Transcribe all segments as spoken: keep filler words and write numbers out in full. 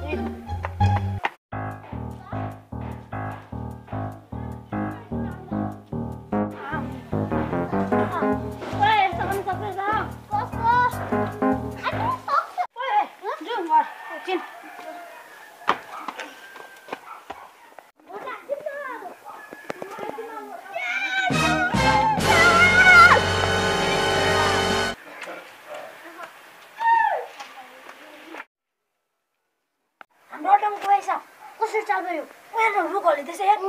कसरी चाल गयो उयो रुखहरूले त्यसै हेर्नु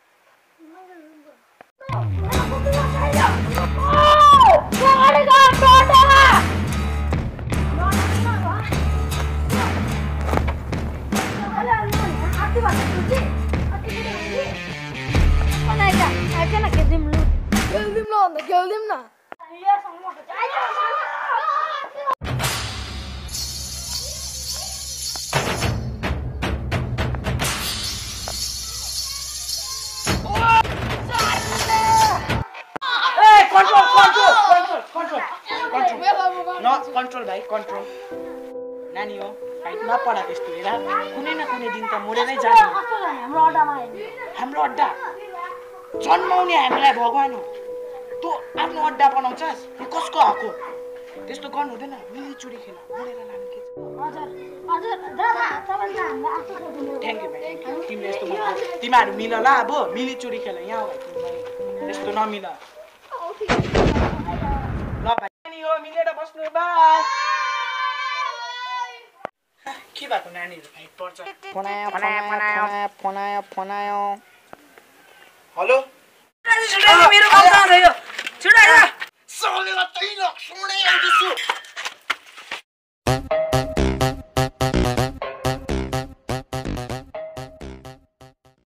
कन्ट्रोल भाइ कन्ट्रोल नानी हो फाइट नपडा त्यस्तो हेर कुनै न कुनै दिन त मोडेरै जाने हाम्रो अड्डामा हाम्रो अड्डा जन्माउने हामीलाई भगवान हो तँ आफ्नो अड्डा बनाउँछस् यो कसको हक हो त्यस्तो गर्नु हुँदैन मिलीचुरी खेल मोडेर लानु के हजुर हजुर दादा तपाईले हामीलाई आफै सोध्नु थ्यांक यू भाइ तिमीले यस्तो भन्नु तिमीहरू मिल ल अब मिलीचुरी खेल यहाँ हो त्यस्तो नमिल ल भाइ नानी हो मिलेर बस्नु बस के भएको नानीहरु फाइट पर्छ फोनायो फोनायो फोनायो फोनायो हेलो मेरो गाउँ कहाँ रह्यो छुडायो सोले मात्रै न सुने आउँछु